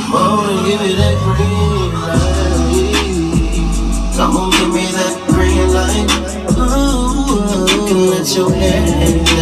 Come on, give me that green light. Come on, give me that green light. Ooh, you can let your hair